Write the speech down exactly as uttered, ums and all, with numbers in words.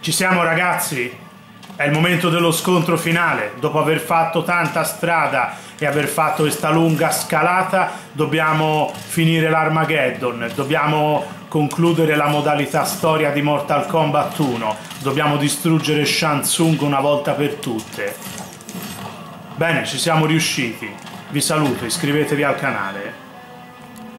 Ci siamo ragazzi? È il momento dello scontro finale. Dopo aver fatto tanta strada e aver fatto questa lunga scalata, dobbiamo finire l'Armageddon, dobbiamo concludere la modalità storia di Mortal Kombat uno, dobbiamo distruggere Shang Tsung una volta per tutte. Bene, ci siamo riusciti. Vi saluto, iscrivetevi al canale.